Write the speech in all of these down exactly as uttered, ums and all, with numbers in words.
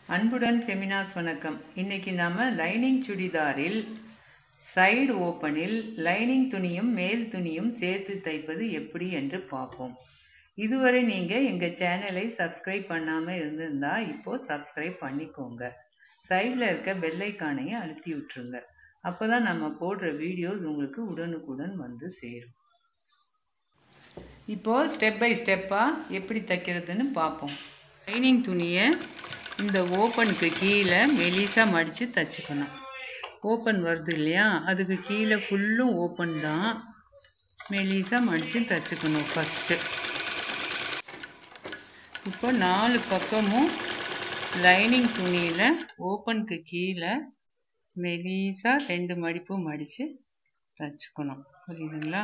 அன்புடன் ஃபெமினாஸ் வணக்கம். இன்னைக்கு நாம லைனிங் சுடிதாரில் சைடு ஓப்பனில் லைனிங் துணியும் மேல் துணியும் சேர்த்து தைப்பது எப்படி என்று பார்ப்போம். இதுவரை நீங்கள் எங்கள் சேனலை சப்ஸ்கிரைப் பண்ணாமல் இருந்திருந்தா இப்போது சப்ஸ்கிரைப் பண்ணிக்கோங்க. சைடில் இருக்க பெல் ஐகானையை அழுத்தி விட்டுருங்க. அப்போ தான் நம்ம போடுற வீடியோஸ் உங்களுக்கு உடனுக்குடன் வந்து சேரும். இப்போது ஸ்டெப் பை ஸ்டெப்பாக எப்படி தைக்கிறதுன்னு பார்ப்போம். லைனிங் துணியை இந்த ஓப்பனுக்கு கீழே மெலிசாக மடித்து தைச்சிக்கணும். ஓப்பன் வருது இல்லையா, அதுக்கு கீழே ஃபுல்லும் ஓப்பன் தான். மெலிசாக மடித்து தைச்சிக்கணும் ஃபஸ்ட்டு. இப்போ நாலு பக்கமும் லைனிங் துணியில் ஓப்பனுக்கு கீழே மெலிசாக ரெண்டு மடிப்பும் மடித்து தைச்சிக்கணும். புரியுதுங்களா?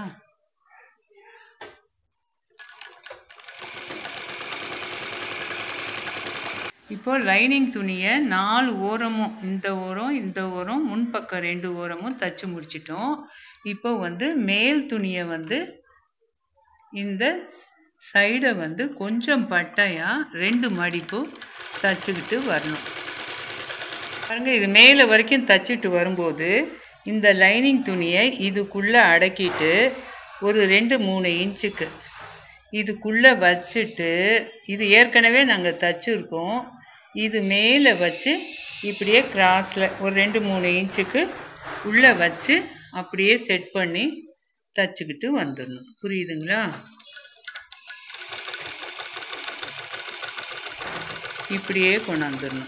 இப்போ லைனிங் துணியை நாலு ஓரமும், இந்த ஓரம் இந்த ஓரம் முன்பக்கம் ரெண்டு ஓரமும் தைச்சி முடிச்சிட்டோம். இப்போ வந்து மேல் துணியை வந்து இந்த சைடை வந்து கொஞ்சம் பட்டையாக ரெண்டு மடிப்பு தைச்சிக்கிட்டு வரணும். பாருங்க, இது மேலே வரைக்கும் தைச்சிட்டு வரும்போது இந்த லைனிங் துணியை இதுக்குள்ளே அடக்கிட்டு ஒரு ரெண்டு மூணு இன்ச்சுக்கு இதுக்குள்ளே வச்சுட்டு, இது ஏற்கனவே நாங்கள் தைச்சிருக்கோம், இது மேலே வச்சு இப்படியே கிராஸில் ஒரு ரெண்டு மூணு இன்ச்சுக்கு உள்ளே வச்சு அப்படியே செட் பண்ணி தைச்சிக்கிட்டு வந்துடணும். புரியுதுங்களா? இப்படியே கொண்டாந்துடணும்.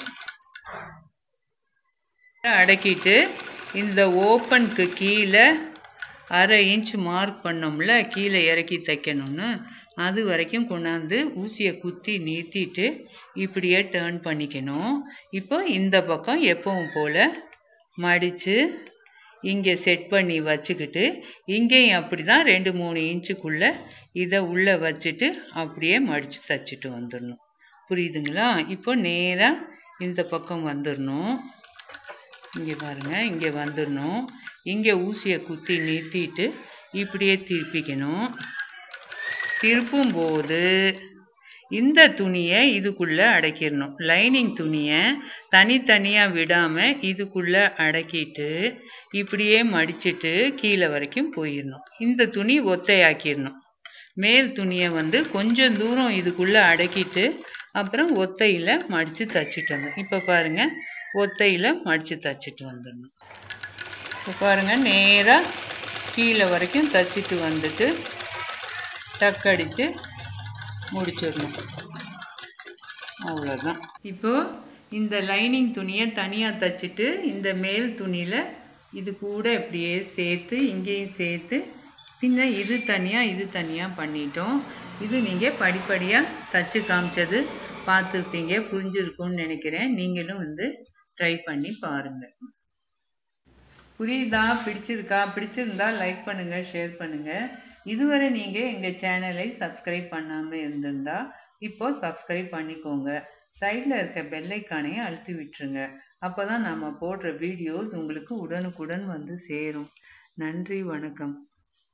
அடக்கிட்டு இந்த ஓப்பனுக்கு கீழே அரை இன்ச் மார்க் பண்ணோம்ல, கீழே இறக்கி தைக்கணும்னு, அது வரைக்கும் கொண்டாந்து ஊசியை குத்தி நிறுத்திட்டு இப்படியே டேர்ன் பண்ணிக்கணும். இப்போ இந்த பக்கம் எப்பவும் போல் மடித்து இங்கே செட் பண்ணி வச்சுக்கிட்டு, இங்கேயும் அப்படி தான் ரெண்டு மூணு இன்ச்சுக்குள்ளே இதை உள்ளே வச்சுட்டு அப்படியே மடித்து தைச்சிட்டு வந்துடணும். புரியுதுங்களா? இப்போ நேராக இந்த பக்கம் வந்துடணும். இங்கே பாருங்கள், இங்கே வந்துடணும். இங்கே ஊசியை குத்தி நிறுத்திட்டு இப்படியே திருப்பிக்கணும். திருப்பும்போது இந்த துணியை இதுக்குள்ளே அடக்கிடணும். லைனிங் துணியை தனித்தனியாக விடாமல் இதுக்குள்ளே அடக்கிட்டு இப்படியே மடிச்சுட்டு கீழே வரைக்கும் போயிடணும். இந்த துணி ஒத்தையாக்கிடணும். மேல் துணியை வந்து கொஞ்சம் தூரம் இதுக்குள்ளே அடக்கிட்டு அப்புறம் ஒத்தையில் மடித்து தைச்சிட்டு வந்தோம். இப்போ பாருங்கள், ஒத்தையில் மடித்து தைச்சிட்டு வந்துடணும். இப்போ பாருங்கள், நேராக கீழே வரைக்கும் தைச்சிட்டு வந்துட்டு டக்கடித்து முடிச்சிடணும். அவ்வளோதான். இப்போது இந்த லைனிங் துணியை தனியாக தைச்சிட்டு இந்த மேல் துணியில் இது கூட இப்படியே சேர்த்து இங்கேயும் சேர்த்து பின்ன இது தனியாக இது தனியாக பண்ணிட்டோம். இது நீங்கள் படிப்படியாக தைச்சி காமிச்சது பார்த்துருப்பீங்க, புரிஞ்சிருக்கும்னு நினைக்கிறேன். நீங்களும் வந்து ட்ரை பண்ணி பாருங்கள். புரியுதா? பிடிச்சிருக்கா? பிடிச்சிருந்தா லைக் பண்ணுங்கள், ஷேர் பண்ணுங்கள். இதுவரை நீங்கள் எங்கள் சேனலை சப்ஸ்கிரைப் பண்ணாமல் இருந்திருந்தா இப்போது சப்ஸ்கிரைப் பண்ணிக்கோங்க. சைடில் இருக்க பெல் ஐகானையை அழுத்தி விட்டுருங்க. அப்போ தான் நம்ம போடுற வீடியோஸ் உங்களுக்கு உடனுக்குடன் வந்து சேரும். நன்றி, வணக்கம்.